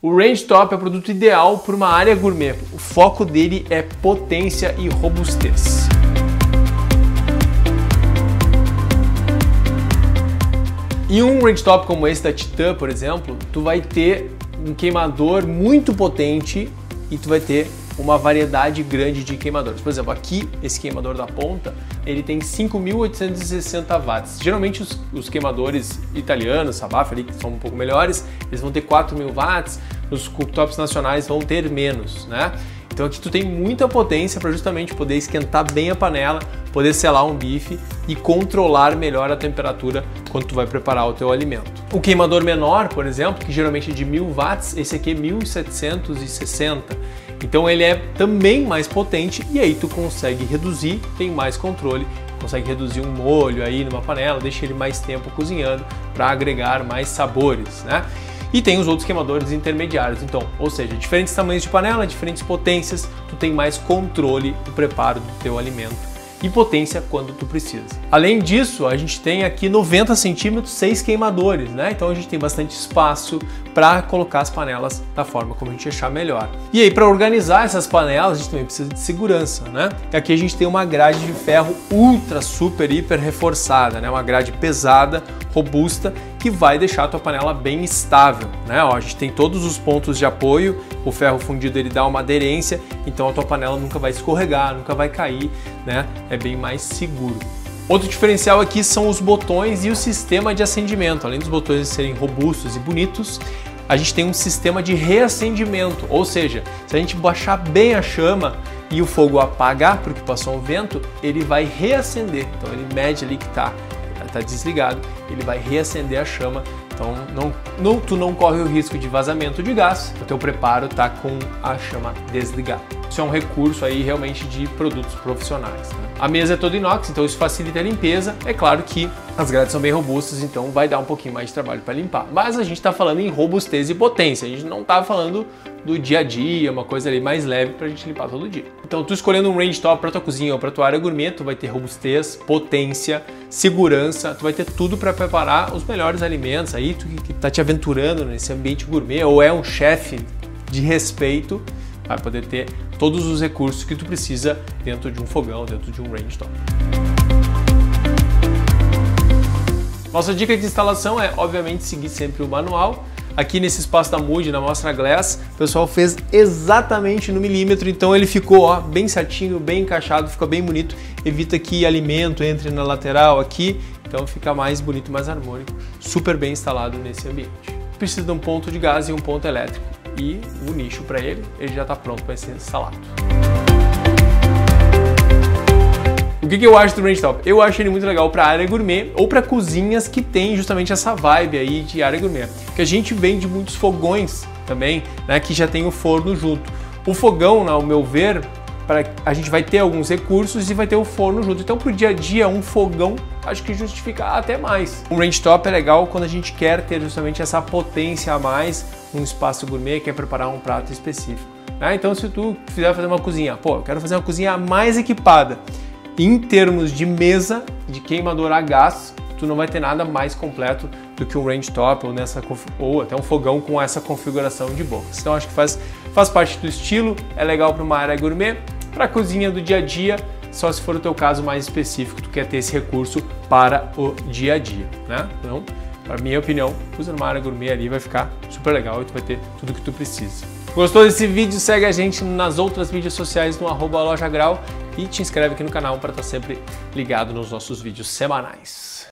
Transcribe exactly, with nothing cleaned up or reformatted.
O Range Top é o produto ideal para uma área gourmet. O foco dele é potência e robustez. Em um Range Top como esse da Titan, por exemplo, tu vai ter um queimador muito potente e tu vai ter uma variedade grande de queimadores. Por exemplo, aqui, esse queimador da ponta, ele tem cinco mil oitocentos e sessenta watts. Geralmente os, os queimadores italianos, Sabaf ali, que são um pouco melhores, eles vão ter quatro mil watts, os cooktops nacionais vão ter menos, né? Então aqui tu tem muita potência para justamente poder esquentar bem a panela, poder selar um bife e controlar melhor a temperatura quando tu vai preparar o teu alimento. O queimador menor, por exemplo, que geralmente é de mil watts, esse aqui é mil setecentos e sessenta. Então ele é também mais potente e aí tu consegue reduzir, tem mais controle, consegue reduzir um molho aí numa panela, deixa ele mais tempo cozinhando para agregar mais sabores, né? E tem os outros queimadores intermediários, então, ou seja, diferentes tamanhos de panela, diferentes potências, tu tem mais controle do preparo do teu alimento e potência quando tu precisa. Além disso, a gente tem aqui noventa centímetros, seis queimadores, né? Então a gente tem bastante espaço para colocar as panelas da forma como a gente achar melhor. E aí, para organizar essas panelas, a gente também precisa de segurança, né? E aqui a gente tem uma grade de ferro ultra, super, hiper reforçada, né? Uma grade pesada, robusta, que vai deixar a tua panela bem estável, né? Ó, a gente tem todos os pontos de apoio, o ferro fundido ele dá uma aderência, então a tua panela nunca vai escorregar, nunca vai cair, né? É bem mais seguro. Outro diferencial aqui são os botões e o sistema de acendimento. Além dos botões serem robustos e bonitos, a gente tem um sistema de reacendimento, ou seja, se a gente baixar bem a chama e o fogo apagar porque passou um vento, ele vai reacender. Então ele mede ali que está tá desligado, ele vai reacender a chama. Então não, não, tu não corre o risco de vazamento de gás, o teu preparo está com a chama desligada. Isso é um recurso aí realmente de produtos profissionais, né? A mesa é toda inox, então isso facilita a limpeza. É claro que as grades são bem robustas, então vai dar um pouquinho mais de trabalho para limpar. Mas a gente está falando em robustez e potência, a gente não está falando do dia a dia, uma coisa ali mais leve para a gente limpar todo dia. Então tu escolhendo um Range Top para tua cozinha ou para tua área gourmet, tu vai ter robustez, potência, segurança, tu vai ter tudo para preparar os melhores alimentos. Aí tu que está te aventurando nesse ambiente gourmet ou é um chefe de respeito, vai poder ter todos os recursos que tu precisa dentro de um fogão, dentro de um Range Top. Nossa dica de instalação é, obviamente, seguir sempre o manual. Aqui nesse espaço da Mood, na Mostra Glass, o pessoal fez exatamente no milímetro, então ele ficou ó, bem certinho, bem encaixado, fica bem bonito, evita que alimento entre na lateral aqui, então fica mais bonito, mais harmônico, super bem instalado nesse ambiente. Precisa de um ponto de gás e um ponto elétrico e o nicho para ele, ele já está pronto para ser instalado. O que, que eu acho do Range Top? Eu acho ele muito legal para área gourmet ou para cozinhas que tem justamente essa vibe aí de área gourmet. Porque a gente vende muitos fogões também, né, que já tem o forno junto. O fogão, ao meu ver, pra, a gente vai ter alguns recursos e vai ter o forno junto. Então, para o dia a dia, um fogão acho que justifica até mais. O Range Top é legal quando a gente quer ter justamente essa potência a mais, um espaço gourmet, quer preparar um prato específico. Né? Então, se tu quiser fazer uma cozinha, pô, eu quero fazer uma cozinha mais equipada. Em termos de mesa, de queimador a gás, tu não vai ter nada mais completo do que um Range Top ou, nessa, ou até um fogão com essa configuração de bocas. Então acho que faz, faz parte do estilo, é legal para uma área gourmet, para a cozinha do dia a dia, só se for o teu caso mais específico, tu quer ter esse recurso para o dia a dia, né? Então, para minha opinião, usa numa área gourmet ali, vai ficar super legal e tu vai ter tudo que tu precisa. Gostou desse vídeo? Segue a gente nas outras mídias sociais no arroba loja grau e te inscreve aqui no canal para estar sempre ligado nos nossos vídeos semanais.